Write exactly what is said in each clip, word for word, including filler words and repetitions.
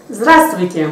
Здравствуйте!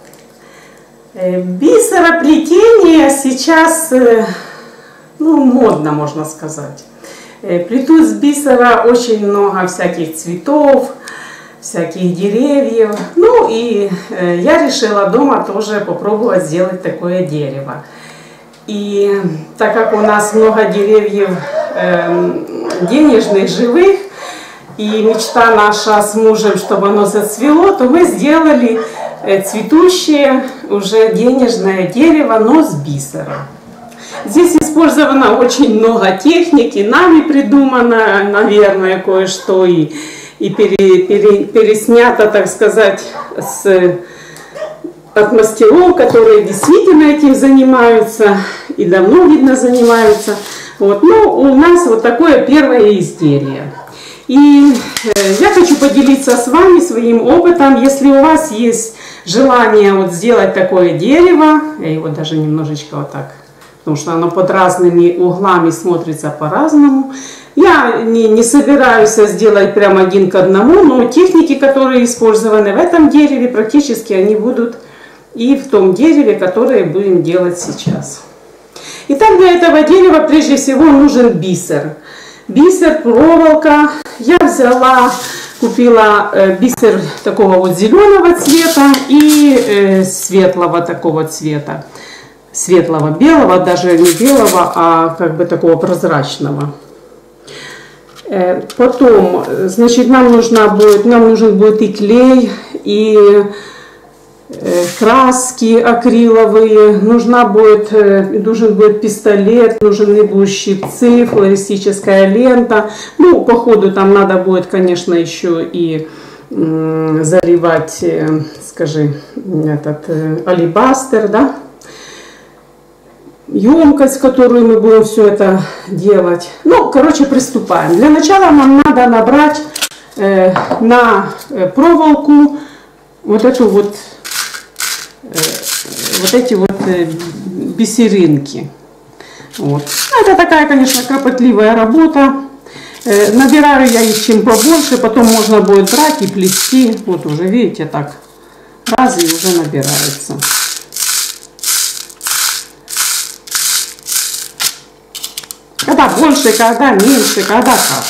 Бисероплетение сейчас, ну, модно, можно сказать. Плетут из бисера очень много всяких цветов, всяких деревьев. Ну и я решила дома тоже попробовать сделать такое дерево. И так как у нас много деревьев денежных, живых, и мечта наша с мужем, чтобы оно зацвело, то мы сделали цветущее уже денежное дерево, но с бисера. Здесь использовано очень много техники, нами придумано, наверное, кое-что и, и пере, пере, переснято, так сказать, с, от мастеров, которые действительно этим занимаются и давно, видно, занимаются. Вот. Но у нас вот такое первое изделие. И я хочу поделиться с вами своим опытом. Если у вас есть желание вот сделать такое дерево, я его даже немножечко вот так, потому что оно под разными углами смотрится по-разному. Я не, не собираюсь сделать прям один к одному, но техники, которые использованы в этом дереве, практически они будут и в том дереве, которое будем делать сейчас. Итак, для этого дерева прежде всего нужен бисер. Бисер, проволока. Я взяла, купила э, бисер такого вот зеленого цвета и э, светлого такого цвета. Светлого, белого, даже не белого, а как бы такого прозрачного. Э, потом, значит, нам, нужна будет, нам нужен будет и клей, и краски акриловые, нужна будет, нужен будет пистолет, нужны будут щипцы, флористическая лента. Ну, по ходу там надо будет, конечно, еще и заливать, скажи, этот алебастер, да? Емкость, в которую мы будем все это делать. Ну, короче, приступаем. Для начала нам надо набрать э, на проволоку вот эту вот вот эти вот бисеринки. Вот. Это такая, конечно, кропотливая работа. Набираю я их чем побольше, потом можно будет брать и плести. Вот уже, видите, так раз и уже набирается. Когда больше, когда меньше, когда как.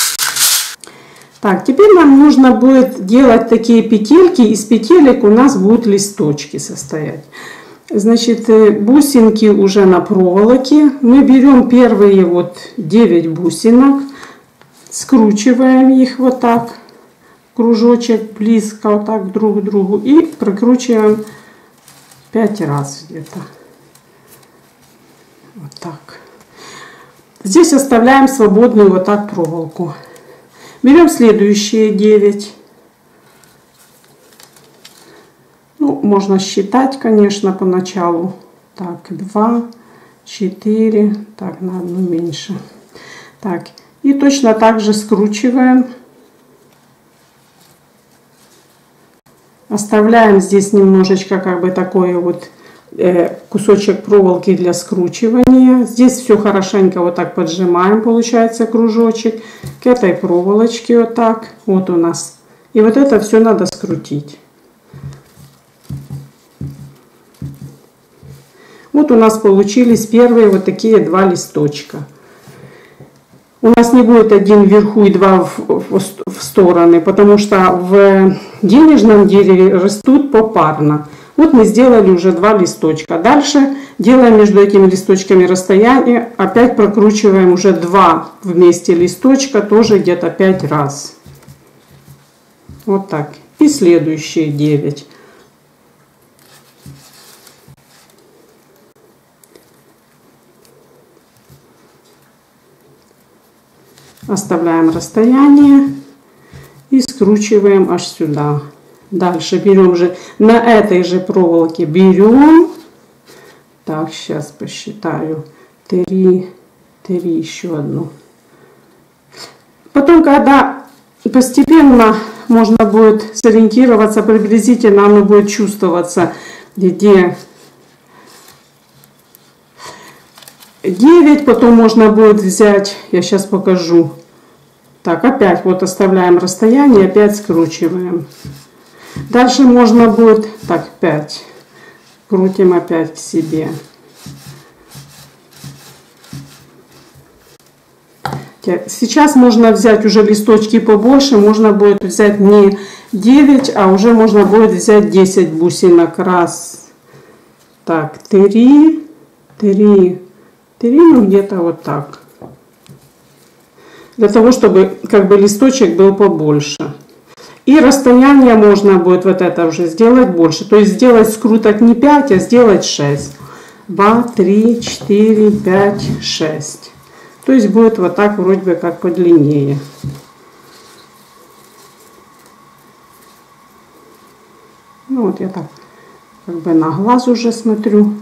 Так, теперь нам нужно будет делать такие петельки. Из петелек у нас будут листочки состоять. Значит, бусинки уже на проволоке. Мы берем первые вот девять бусинок, скручиваем их вот так, кружочек близко вот так друг к другу и прокручиваем пять раз где-то. Вот так. Здесь оставляем свободную вот так проволоку. Берем следующие девять. Ну, можно считать, конечно, поначалу. Так, два, четыре. Так, на одну меньше. Так, и точно так же скручиваем. Оставляем здесь немножечко, как бы, такой вот э, кусочек проволоки для скручивания. Здесь все хорошенько вот так поджимаем, получается кружочек. К этой проволочке вот так. Вот у нас. И вот это все надо скрутить. Вот у нас получились первые вот такие два листочка. У нас не будет один вверху и два в, в, в стороны, потому что в денежном дереве растут попарно. Вот мы сделали уже два листочка. Дальше делаем между этими листочками расстояние. Опять прокручиваем уже два вместе листочка, тоже где-то пять раз. Вот так. И следующие девять. Оставляем расстояние и скручиваем аж сюда. Дальше берем уже на этой же проволоке, берем, так, сейчас посчитаю, три, три, еще одну. Потом, когда постепенно можно будет сориентироваться, приблизительно оно будет чувствоваться, где девять, потом можно будет взять, я сейчас покажу. Так, опять вот оставляем расстояние, опять скручиваем. Дальше можно будет, так, пять. Крутим опять к себе. Сейчас можно взять уже листочки побольше, можно будет взять не девять, а уже можно будет взять десять бусинок. Раз, так, три, три, три, ну где-то вот так. Для того, чтобы как бы листочек был побольше. И расстояние можно будет вот это уже сделать больше. То есть сделать скруток не пять, а сделать шесть. два, три, четыре, пять, шесть. То есть будет вот так вроде бы как подлиннее. Ну вот я так как бы на глаз уже смотрю.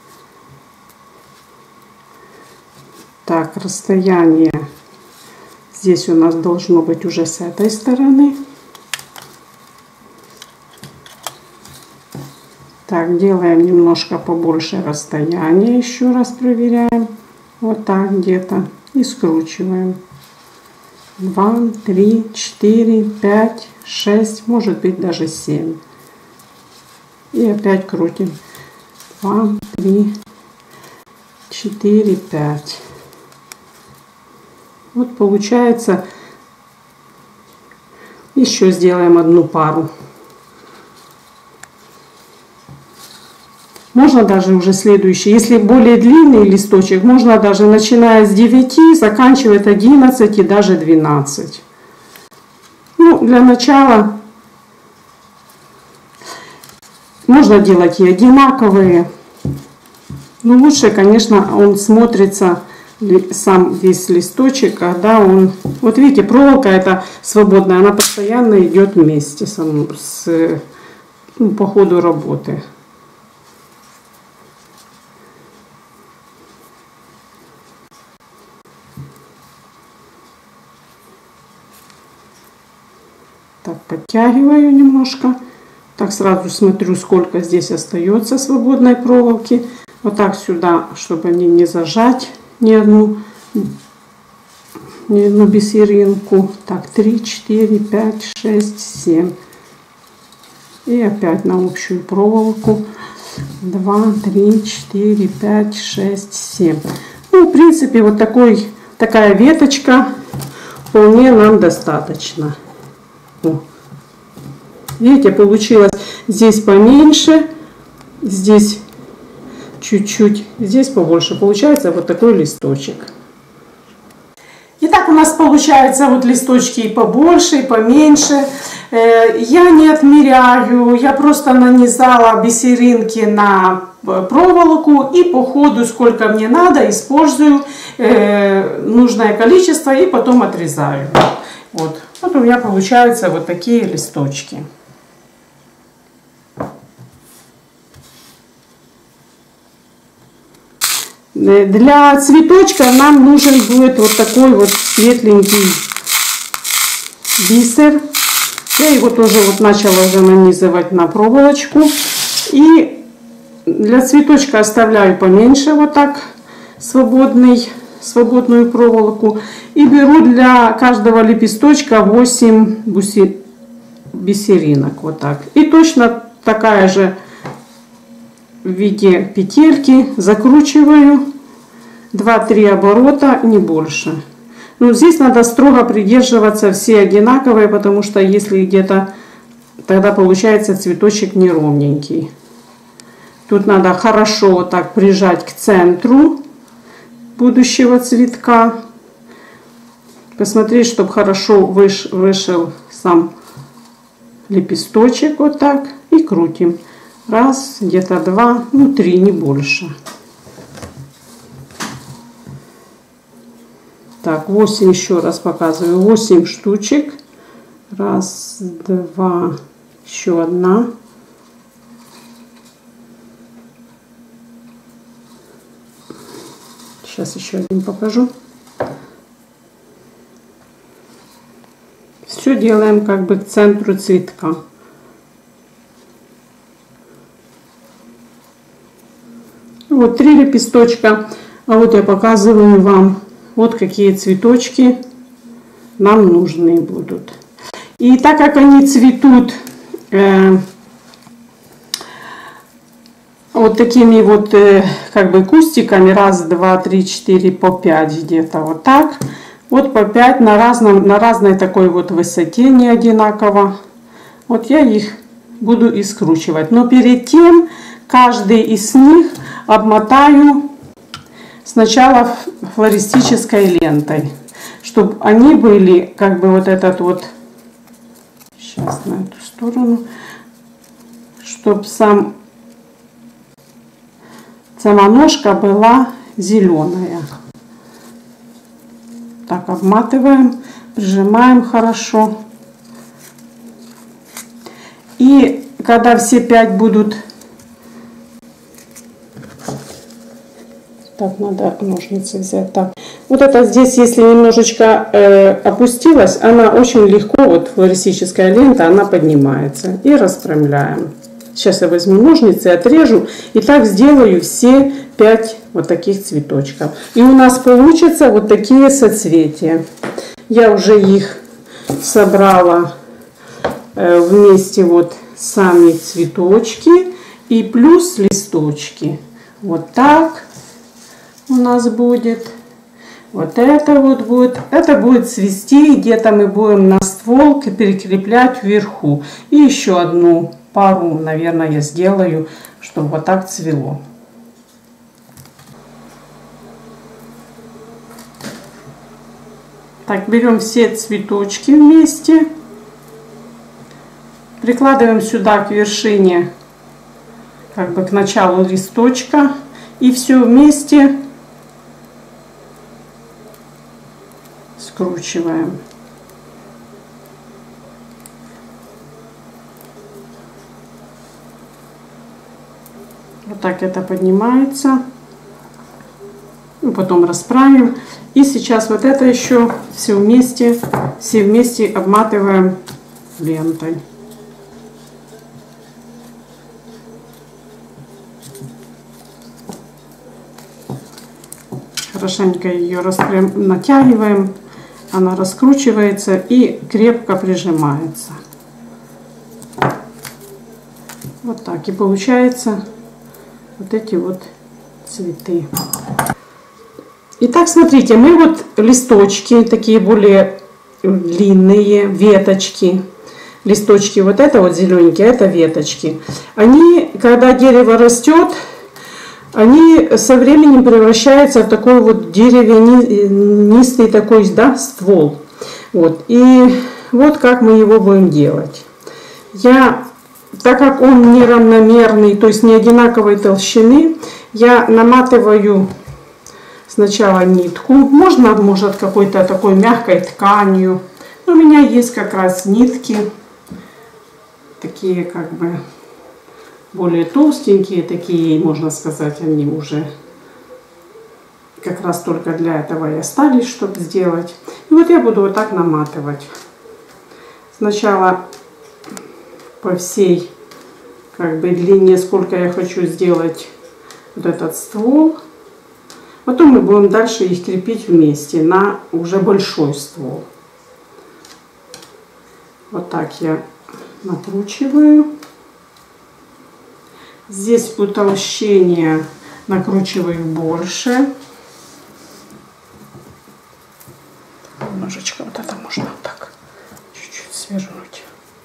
Так, расстояние здесь у нас должно быть уже с этой стороны. Так, делаем немножко побольше расстояния, еще раз проверяем. Вот так где-то. И скручиваем. два, три, четыре, пять, шесть, может быть даже семь. И опять крутим. два, три, четыре, пять. Вот получается. Еще сделаем одну пару. Можно даже уже следующий, если более длинный листочек, можно даже начиная с девяти, заканчивать одиннадцать и даже двенадцать. Ну, для начала можно делать и одинаковые. Но лучше, конечно, он смотрится, сам весь листочек, когда он... Вот видите, проволока эта свободная, она постоянно идет вместе с, с, ну, по ходу работы. Так, подтягиваю немножко. Так, сразу смотрю, сколько здесь остается свободной проволоки. Вот так сюда, чтобы не, не зажать ни одну, ни одну бисеринку. Так, три, четыре, пять, шесть, семь. И опять на общую проволоку. два, три, четыре, пять, шесть, семь. Ну, в принципе, вот такой, такая веточка вполне нам достаточно. О. Видите, получилось здесь поменьше, здесь чуть-чуть, здесь побольше. Получается вот такой листочек. Итак, у нас получается вот листочки и побольше, и поменьше. Я не отмеряю, я просто нанизала бисеринки на проволоку и по ходу, сколько мне надо, использую нужное количество и потом отрезаю. Вот. Вот у меня получаются вот такие листочки. Для цветочка нам нужен будет вот такой вот светленький бисер. Я его тоже вот начала уже нанизывать на проволочку. И для цветочка оставляю поменьше вот так свободный, свободную проволоку. И беру для каждого лепесточка восемь бисеринок. Вот так. И точно такая же в виде петельки закручиваю два-три оборота, не больше. Но здесь надо строго придерживаться, все одинаковые, потому что если где-то, тогда получается цветочек неровненький. Тут надо хорошо вот так прижать к центру будущего цветка. Посмотреть, чтобы хорошо выш, вышел сам лепесточек. Вот так. И крутим. Раз, где-то два, ну три, не больше. Так, восемь, еще раз показываю. восемь штучек. Раз, два, еще одна. Сейчас еще один покажу. Все делаем как бы к центру цветка. Вот три лепесточка. А вот я показываю вам, вот какие цветочки нам нужны будут. И так как они цветут э, вот такими вот э, как бы кустиками. Раз, два, три, четыре, по пять где-то вот так. Вот по пять на, разном, на разной такой вот высоте, не одинаково. Вот я их буду и скручивать. Но перед тем каждый из них обмотаю сначала флористической лентой, чтобы они были как бы вот этот вот, сейчас на эту сторону, чтобы сам, сама ножка была зеленая. Так, обматываем, прижимаем хорошо. И когда все пять будут... Так, надо ножницы взять. Так, вот это здесь, если немножечко э, опустилась, она очень легко, вот флористическая лента, она поднимается. И распрямляем. Сейчас я возьму ножницы, отрежу. И так сделаю все пять вот таких цветочков. И у нас получатся вот такие соцветия. Я уже их собрала э, вместе, вот сами цветочки и плюс листочки. Вот так у нас будет. Вот это вот будет. Это будет цвести. Где-то мы будем на ствол перекреплять вверху. И еще одну пару, наверное, я сделаю, чтобы вот так цвело. Так, берем все цветочки вместе. Прикладываем сюда к вершине, как бы к началу листочка. И все вместе скручиваем. Вот так это поднимается. И потом расправим. И сейчас вот это еще все вместе, все вместе обматываем лентой. Хорошенько ее распрям... натягиваем. Она раскручивается и крепко прижимается. Вот так и получается вот эти вот цветы. Итак, смотрите, мы вот листочки такие более длинные, веточки, листочки, вот это вот зелененькие, это веточки. Они, когда дерево растет, они со временем превращаются в такой вот деревянистый такой, да, ствол. Вот. И вот как мы его будем делать. Я, так как он неравномерный, то есть не одинаковой толщины, я наматываю сначала нитку. Можно, может, какой-то такой мягкой тканью. Но у меня есть как раз нитки, такие как бы более толстенькие, такие, можно сказать, они уже как раз только для этого и остались, чтобы сделать. И вот я буду вот так наматывать. Сначала по всей как бы длине, сколько я хочу сделать вот этот ствол. Потом мы будем дальше их крепить вместе на уже большой ствол. Вот так я накручиваю. Здесь утолщение накручиваю больше. Немножечко вот это можно вот так чуть-чуть свернуть.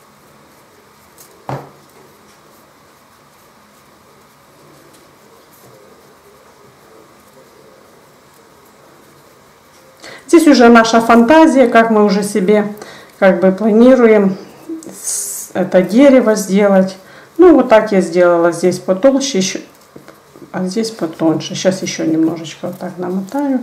Здесь уже наша фантазия, как мы уже себе как бы планируем это дерево сделать. Ну, вот так я сделала. Здесь потолще, еще, а здесь потоньше. Сейчас еще немножечко вот так намотаю.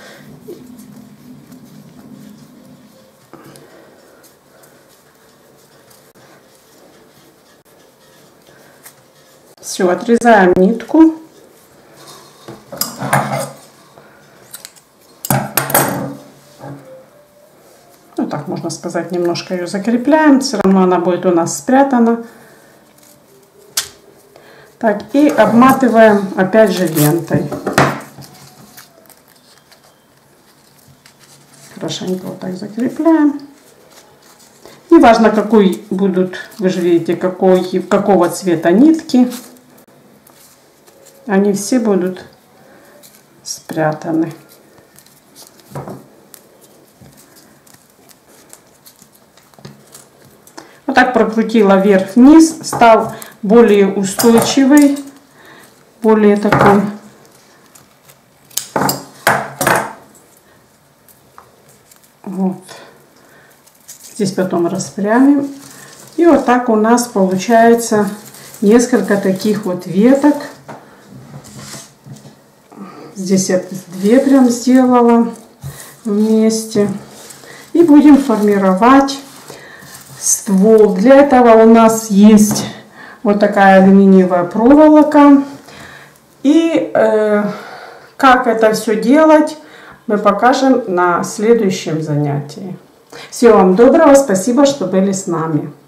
Все, отрезаем нитку. Ну, так можно сказать, немножко ее закрепляем. Все равно она будет у нас спрятана. Так, и обматываем опять же лентой. Хорошенько вот так закрепляем. Неважно, какой будут, вы же видите, какой, какого цвета нитки. Они все будут спрятаны. Вот так прокрутила вверх-вниз, стал более устойчивый, более такой. Вот. Здесь потом распрямим. И вот так у нас получается несколько таких вот веток. Здесь я две прям сделала вместе. И будем формировать ствол. Для этого у нас есть вот такая алюминиевая проволока. И э, как это все делать, мы покажем на следующем занятии. Всего вам доброго, спасибо, что были с нами.